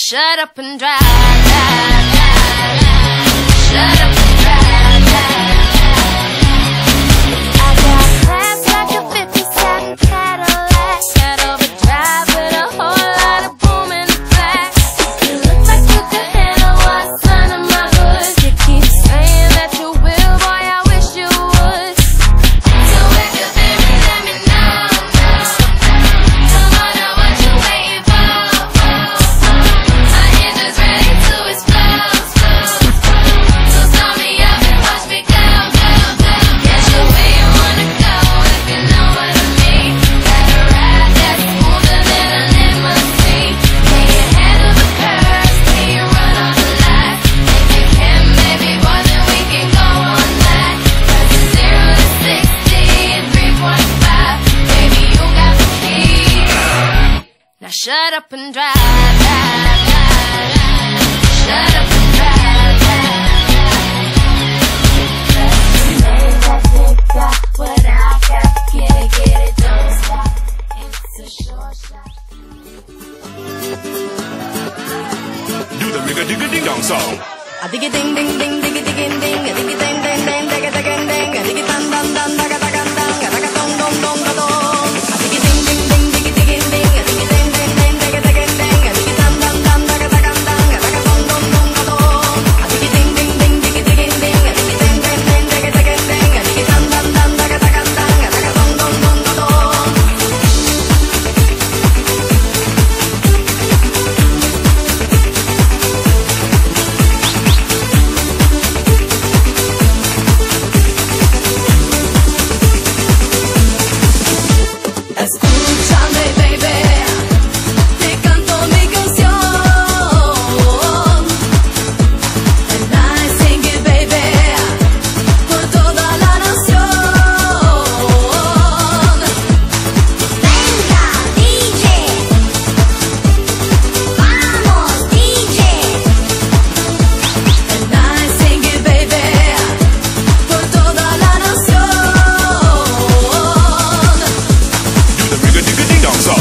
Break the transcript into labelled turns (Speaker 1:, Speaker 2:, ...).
Speaker 1: shut up and drive, drive, drive, drive. Shut up and drive, drive, drive. I got plans like a 57 Cadillac, got overdrive with a whole lot of boom in the back. You look like you could handle what's under my hood. You keep saying that you will, boy, I wish you would. So if you're there, let me know. Come on, now what you waiting for? My ears is ready to explode. So start me up and watch me go, go, go. Get you where you wanna go, if you know what I mean. Got a ride that's smoother than a limousine. Can you handle the curves? Can you run on the line? If you can, baby boy, then we can go on that. Cause it's 0 to 60 in 3.5. Baby, you got the key. Now shut up and drive, drive, drive, drive. Shut up and drive, drive, drive. Got what I got, get it, don't stop. It's a short shot.
Speaker 2: Do the digga-digga-ding-dong song.
Speaker 3: A diggy ding ding ding diggy digging ding, a diggy ding ding ding digga digging ding, a diggy dun dun dun dagga dagga dang, a dagga dong dong dong da dong. A diggy ding ding ding diggy digging ding, a diggy ding ding ding digga digging ding, a diggy dun dun dun dagga dagga dang, a dagga dong dong dong da dong. A diggy ding ding ding diggy digging ding, a diggy ding ding ding digga digging ding, a diggy dun dun dun dagga dagga dang, a dagga dong dong dong da dong. Escúchame, baby, te canto mi canción. And I sing it, baby, por toda la nación. Venga, DJ, vamos, DJ. And I sing it, baby, por toda la nación.
Speaker 2: Do the digga-digga-ding-dong song.